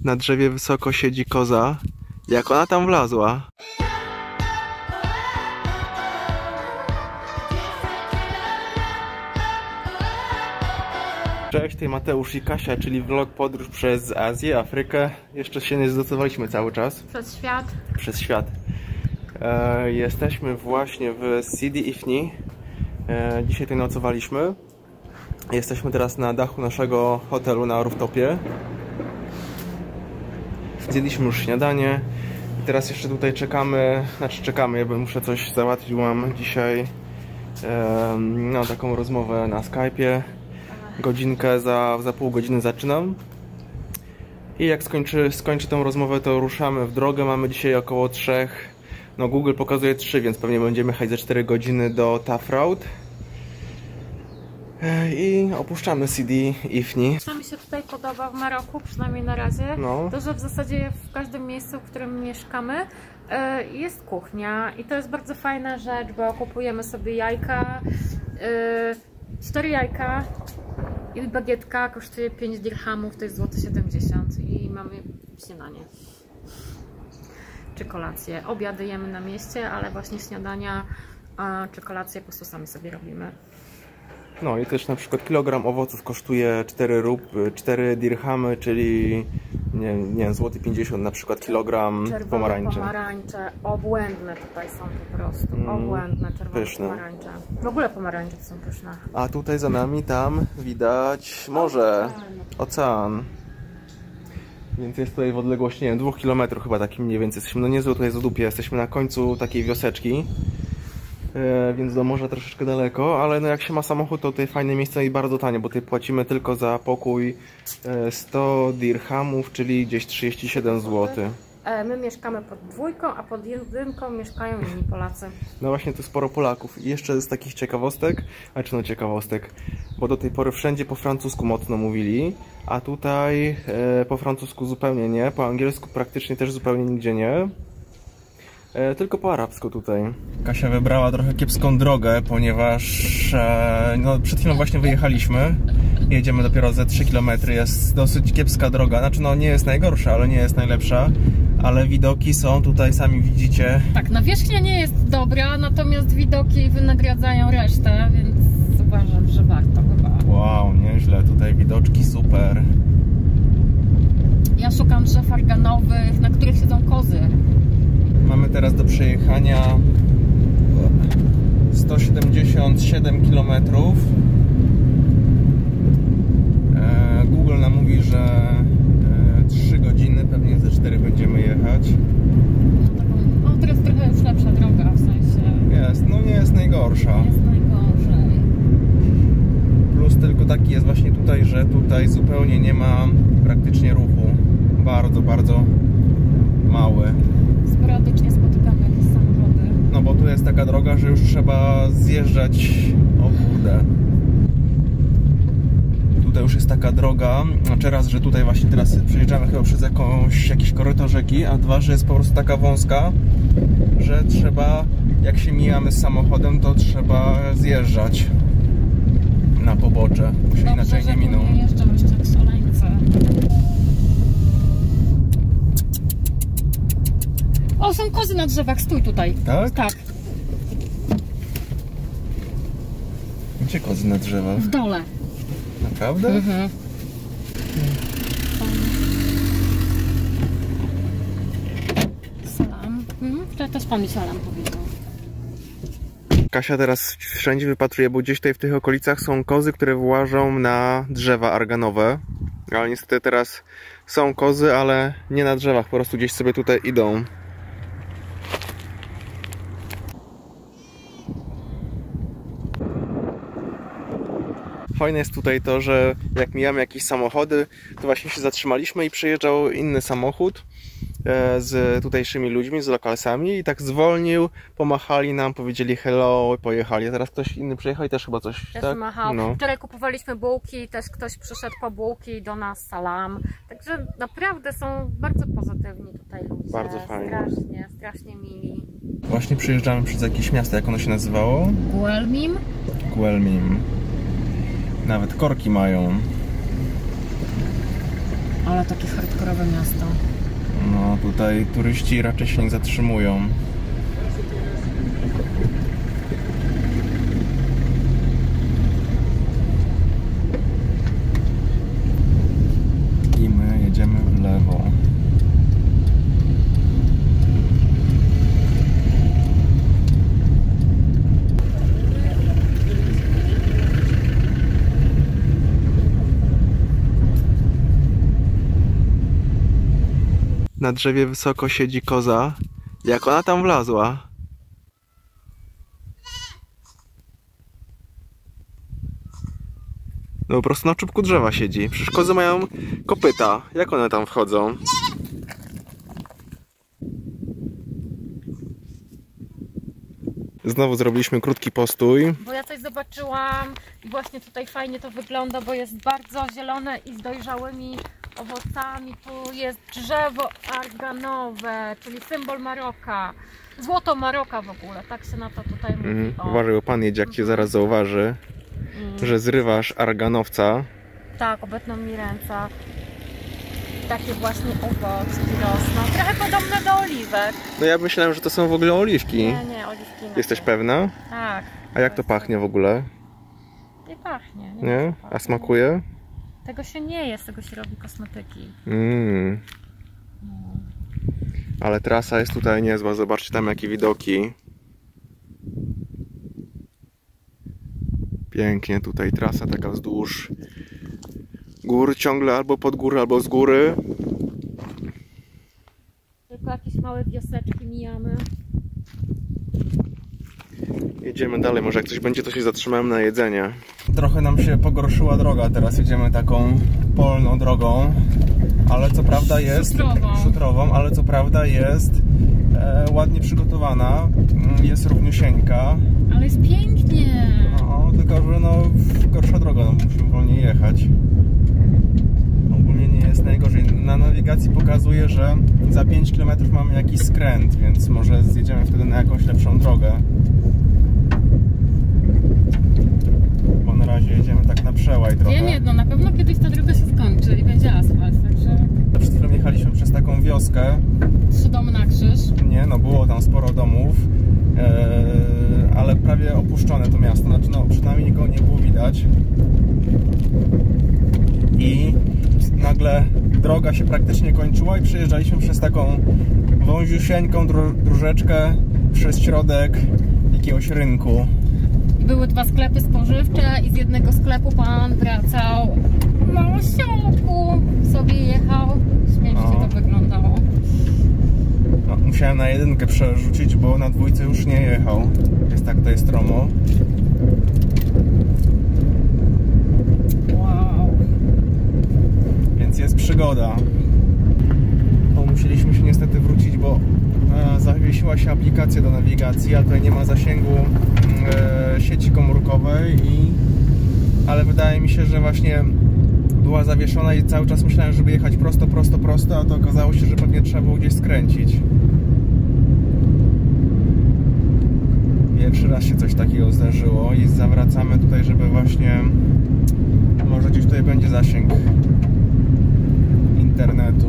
Na drzewie wysoko siedzi koza. Jak ona tam wlazła? Cześć, tutaj Mateusz i Kasia, czyli vlog podróż przez Azję, Afrykę. Jeszcze się nie zdecydowaliśmy cały czas. Przez świat. Przez świat. Jesteśmy właśnie w Sidi Ifni. Dzisiaj tutaj nocowaliśmy. Jesteśmy teraz na dachu naszego hotelu na rooftopie. Zjedliśmy już śniadanie. I teraz jeszcze tutaj czekamy, ja muszę coś załatwić, mam dzisiaj no, taką rozmowę na Skype'ie. Godzinkę, za pół godziny zaczynam. I jak skończy tą rozmowę, to ruszamy w drogę. Mamy dzisiaj około 3, no Google pokazuje 3, więc pewnie będziemy jechać za 4 godziny do Tough Road. I opuszczamy Sidi Ifni. Co mi się tutaj podoba w Maroku, przynajmniej na razie, to że w zasadzie w każdym miejscu, w którym mieszkamy, jest kuchnia i to jest bardzo fajna rzecz, bo kupujemy sobie jajka, 4 jajka i bagietka kosztuje 5 dirhamów, to jest złoty 70 i mamy śniadanie czy kolację. Obiady jemy na mieście, ale właśnie śniadania czy kolację po prostu sami sobie robimy. No i też na przykład kilogram owoców kosztuje 4 dirhamy, czyli nie wiem, złoty 50 na przykład kilogram pomarańczy. Pomarańcze, obłędne tutaj są po prostu, obłędne czerwone pomarańcze. W ogóle pomarańcze są pyszne. A tutaj za nami tam widać morze, ocean. Więc jest tutaj w odległości, nie wiem, 2 km chyba takim mniej więcej. Jesteśmy no niezłe tutaj zadupie, jesteśmy na końcu takiej wioseczki. Więc do morza troszeczkę daleko, ale no jak się ma samochód, to tutaj fajne miejsce i bardzo tanie, bo tutaj płacimy tylko za pokój 100 dirhamów, czyli gdzieś 37 zł. My mieszkamy pod 2, a pod 1 mieszkają inni Polacy. No właśnie, tu sporo Polaków. I jeszcze z takich ciekawostek, bo do tej pory wszędzie po francusku mocno mówili, a tutaj po francusku zupełnie nie, po angielsku praktycznie też zupełnie nigdzie nie. Tylko po arabsku tutaj. Kasia wybrała trochę kiepską drogę, ponieważ no, przed chwilą właśnie wyjechaliśmy. Jedziemy dopiero ze 3 km. Jest dosyć kiepska droga. Znaczy no nie jest najgorsza, ale nie jest najlepsza. Ale widoki są tutaj, sami widzicie. Tak, nawierzchnia nie jest dobra, natomiast widoki wynagradzają resztę, więc uważam, że warto chyba. Wow, nieźle. Tutaj widoczki super. Ja szukam drzew arganowych, na których siedzą kozy. Mamy teraz do przejechania 177 km. Google nam mówi, że 3 godziny, pewnie ze 4 będziemy jechać. No teraz trochę już lepsza droga, w sensie... Jest, no nie jest najgorsza. Nie jest najgorzej. Plus tylko taki jest właśnie tutaj, że tutaj zupełnie nie ma praktycznie ruchu. Bardzo, bardzo mały. Sporadycznie spotykamy jakieś samochody. No bo tu jest taka droga, że już trzeba zjeżdżać. O kurde. Tutaj już jest taka droga. Znaczy raz, że tutaj właśnie teraz przejeżdżamy chyba przez jakiś korytarz rzeki, a dwa, że jest po prostu taka wąska, że trzeba, jak się mijamy z samochodem, to trzeba zjeżdżać na pobocze, bo się inaczej nie miną. Nie jeżdżą jeszcze jak szaleńcy. O, są kozy na drzewach, stój tutaj. Tak? Tak. Gdzie kozy na drzewach? W dole. Naprawdę? Mhm. Salam. To też pan mi salam powiedział. Kasia teraz wszędzie wypatruje, bo gdzieś tutaj w tych okolicach są kozy, które włażą na drzewa arganowe. Ale niestety teraz są kozy, ale nie na drzewach, po prostu gdzieś sobie tutaj idą. Fajne jest tutaj to, że jak mijamy jakieś samochody, to właśnie się zatrzymaliśmy i przyjeżdżał inny samochód z tutejszymi ludźmi, z lokalsami i tak zwolnił, pomachali nam, powiedzieli hello, pojechali. A teraz ktoś inny przyjechał i też chyba coś, też tak? machał. No. Wczoraj kupowaliśmy bułki, też ktoś przyszedł po bułki do nas, salam. Także naprawdę są bardzo pozytywni tutaj ludzie. Bardzo fajnie. Strasznie mili. Właśnie przyjeżdżamy przez jakieś miasto, jak ono się nazywało? Guelmim. Guelmim. Nawet korki mają. Ale takie hardkorowe miasto. No tutaj turyści raczej się nie zatrzymują. I my jedziemy w lewo. Na drzewie wysoko siedzi koza. Jak ona tam wlazła? No po prostu na czubku drzewa siedzi. Przecież kozy mają kopyta. Jak one tam wchodzą? Znowu zrobiliśmy krótki postój. Bo ja coś zobaczyłam i właśnie tutaj fajnie to wygląda, bo jest bardzo zielone i z dojrzałymi owocami. Tu jest drzewo arganowe, czyli symbol Maroka. Złoto Maroka w ogóle, tak się na to tutaj mówi. Uważaj, bo pan jedzie, jak cię zaraz zauważy, że zrywasz arganowca. Tak, obetną mi ręce. Takie właśnie owocki rosną. Trochę podobne do oliwek. No ja myślałem, że to są w ogóle oliwki. Nie, oliwki. Jesteś pewna? Tak. A jak to pachnie w ogóle? Nie pachnie. Nie? A smakuje? Tego się nie je, z tego się robi kosmetyki. Ale trasa jest tutaj niezła, zobaczcie tam jakie widoki. Pięknie tutaj trasa taka wzdłuż gór, ciągle albo pod górę, albo z góry. Tylko jakieś małe wioseczki mijamy. Jedziemy dalej, może jak coś będzie, to się zatrzymałem na jedzenie. Trochę nam się pogorszyła droga, teraz jedziemy taką polną drogą, ale co prawda jest szutrową, ale co prawda jest ładnie przygotowana, jest równiusieńka. Ale jest pięknie. No, tylko że no gorsza droga, no musimy wolniej jechać. Ogólnie nie jest najgorzej. Na nawigacji pokazuje, że za 5 km mamy jakiś skręt, więc może zjedziemy wtedy na jakąś lepszą drogę. Bo na razie jedziemy tak na przełaj trochę. Wiem jedno, na pewno kiedyś ta droga się skończy i będzie asfalt, także... Przed chwilą jechaliśmy przez taką wioskę. 3 domy na krzyż. Nie, no było tam sporo domów, ale prawie opuszczone to miasto, znaczy no przynajmniej nikogo nie było widać. I nagle droga się praktycznie kończyła i przejeżdżaliśmy przez taką wąziusieńką dróżeczkę przez środek jakiegoś rynku. Były 2 sklepy spożywcze i z jednego sklepu pan wracał na osiołku, sobie jechał. Śmiesznie to wyglądało. No, musiałem na 1 przerzucić, bo na 2 już nie jechał. Jest tak, to jest stromo. Wow. Więc jest przygoda. O, musieliśmy się niestety wrócić, bo zawiesiła się aplikacja do nawigacji, a tutaj nie ma zasięgu sieci komórkowej, ale wydaje mi się, że właśnie była zawieszona i cały czas myślałem, żeby jechać prosto, a to okazało się, że pewnie trzeba było gdzieś skręcić. Pierwszy raz się coś takiego zdarzyło i zawracamy tutaj, żeby właśnie może gdzieś tutaj będzie zasięg internetu.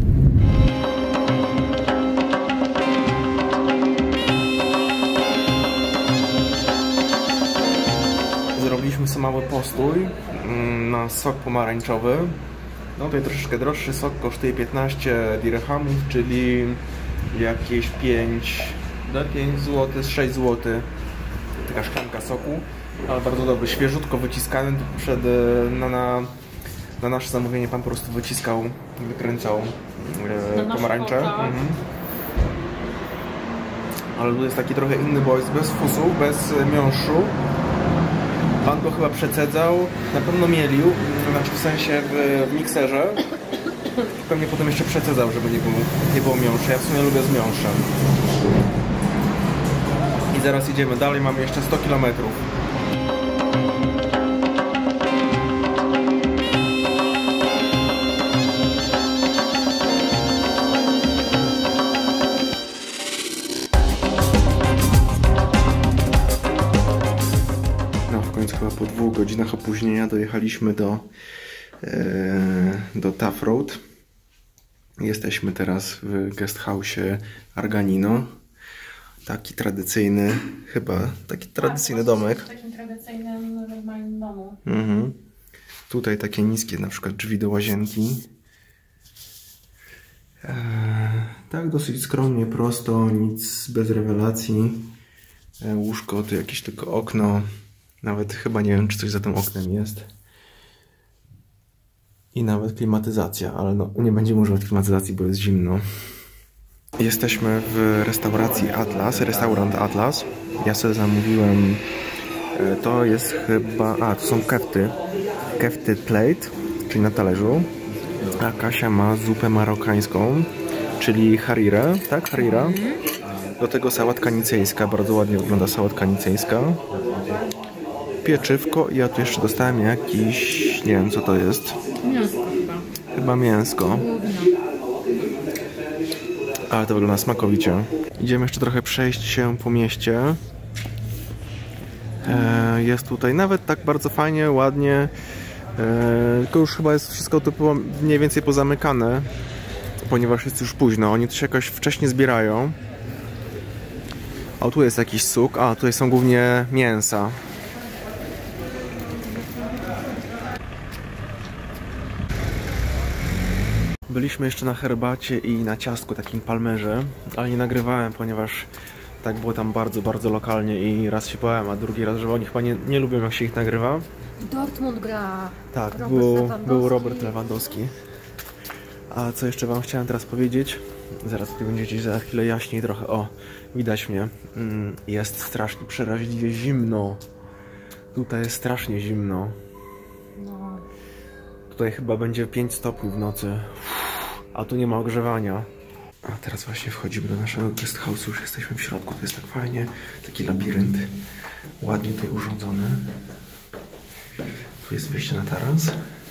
Zrobiliśmy sobie mały postój na sok pomarańczowy. No tutaj troszeczkę droższy sok kosztuje 15 dirhamów, czyli jakieś 5 zł, 6 zł. Taka szklanka soku, ale bardzo dobry, świeżutko wyciskany. Na nasze zamówienie pan po prostu wyciskał, wykręcał pomarańcze. Ale tu jest taki trochę inny, bo jest bez fusu, bez miąższu. Pan go chyba przecedzał, na pewno mielił, znaczy w sensie w mikserze. Pewnie potem jeszcze przecedzał, żeby nie było miąższa. Ja w sumie lubię z miąższem. I zaraz idziemy dalej, mamy jeszcze 100 km. Chyba po 2 godzinach opóźnienia dojechaliśmy do Tough Road. Jesteśmy teraz w guest house'ie Arganino. Taki tradycyjny, chyba taki tradycyjny domek. W takim tradycyjnym, normalnym domu. Tutaj takie niskie na przykład drzwi do łazienki. Tak dosyć skromnie, prosto, nic bez rewelacji. Łóżko, tu jakieś tylko okno. Nawet chyba nie wiem, czy coś za tym oknem jest. I nawet klimatyzacja, ale no, nie będziemy używać klimatyzacji, bo jest zimno. Jesteśmy w restauracji Atlas, restaurant Atlas. Ja sobie zamówiłem, to jest chyba, to są kefty plate, czyli na talerzu. A Kasia ma zupę marokańską, czyli harira, tak? Harira. Do tego sałatka nicejska, bardzo ładnie wygląda sałatka nicejska. Pieczywko i ja tu jeszcze dostałem jakiś, nie wiem co to jest. Mięsko chyba. Chyba mięsko. Ale to wygląda smakowicie. Idziemy jeszcze trochę przejść się po mieście. Jest tutaj nawet tak bardzo fajnie, ładnie. Tylko już chyba jest wszystko typowo mniej więcej pozamykane, ponieważ jest już późno. Oni tu się jakoś wcześniej zbierają. O, tu jest jakiś suk. A, tutaj są głównie mięsa. Byliśmy jeszcze na herbacie i na ciastku, takim palmerze, ale nie nagrywałem, ponieważ tak było tam bardzo, bardzo lokalnie i raz się bałem, a drugi raz, że oni chyba nie lubią, jak się ich nagrywa. Dortmund gra. Tak, był Robert Lewandowski. A co jeszcze wam chciałem teraz powiedzieć? Zaraz tutaj będziecie za chwilę jaśniej trochę. O, widać mnie. Jest strasznie, przeraźliwie zimno. Tutaj jest strasznie zimno. No. Tutaj chyba będzie 5 stopni w nocy. A tu nie ma ogrzewania. A teraz właśnie wchodzimy do naszego guest house'u. Już jesteśmy w środku. To jest tak fajnie. Taki labirynt. Ładnie tutaj urządzony. Tu jest wyjście na taras.